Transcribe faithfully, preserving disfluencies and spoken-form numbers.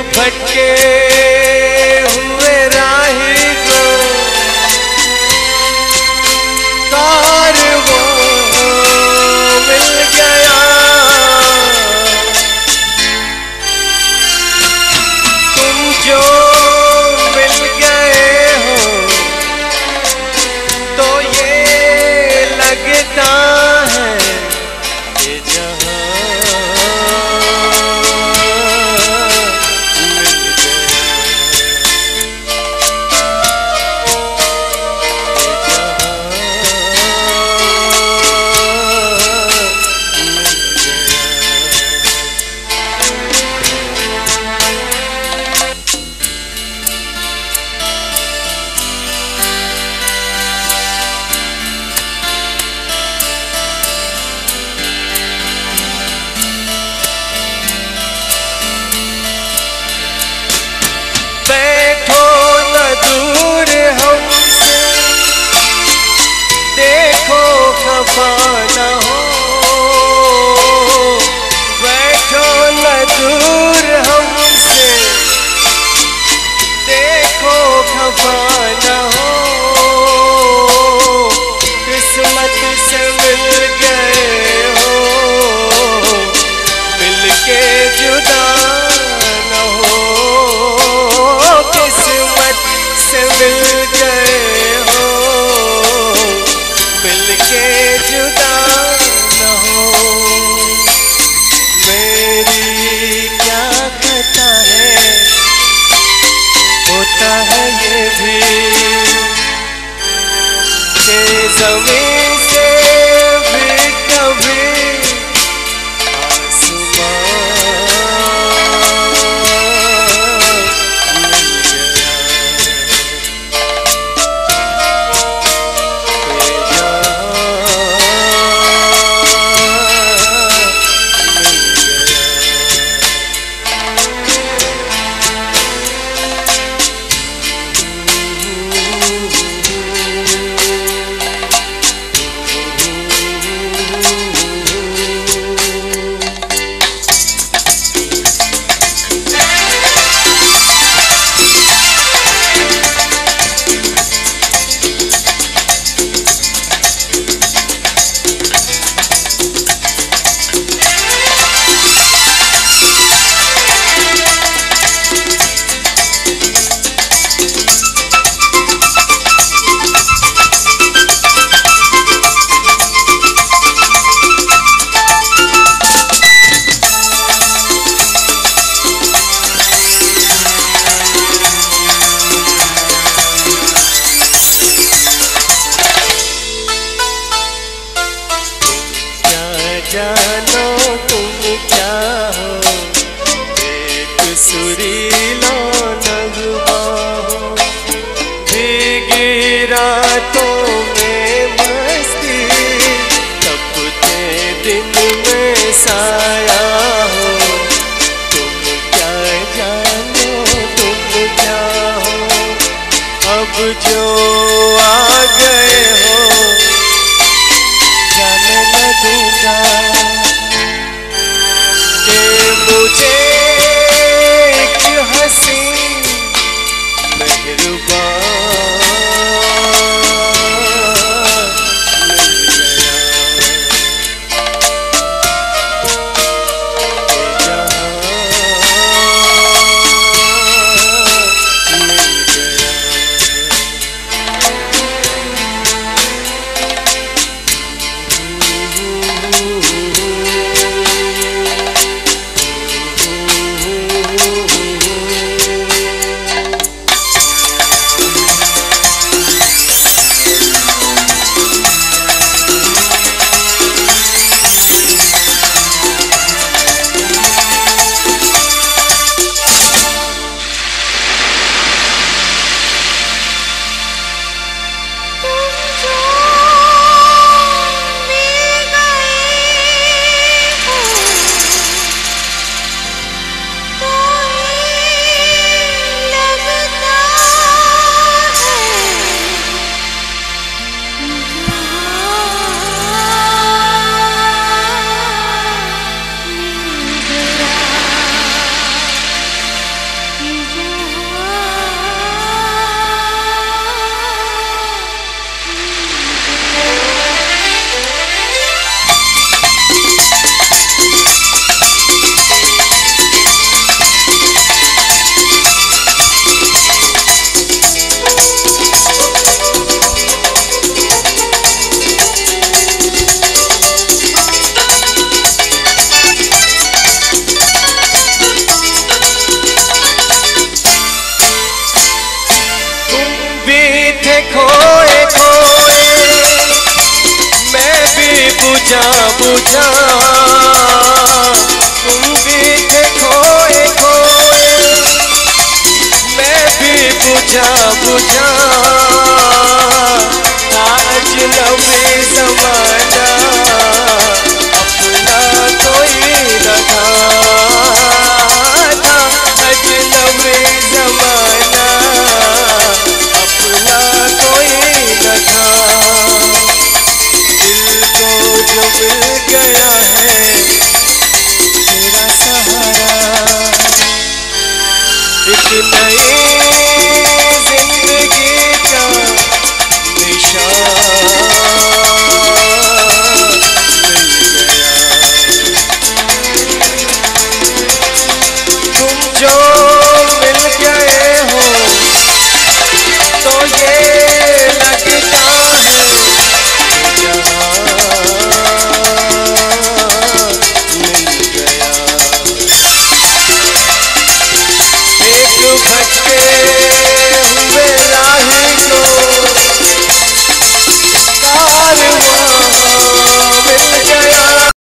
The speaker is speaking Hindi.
भटके हुए राही को कारवां मिल गया। तुम जो मिल गए हो तो ये लगता है कि जहां बैठो न दूर हमसे, देखो खफा न हो। बैठो न दूर हमसे, देखो खफा न हो। किस्मत से मिल गए हो, मिलके जुदा से मिल गए हो, मिलके जुदा न हो। मेरी क्या खता है, होता है ये भी कि ज़मीन से भी कभी जानो तुम क्या हो, एक सुरीला नगमा हो। भीगी रातों में मस्ती, तपते दिन में साया हो। तुम क्या जानो तुम क्या हो, अब जो आ गए हो जाने न दूंगा कि मुझे एक हंसी मेहरबान मिल गया। बुझा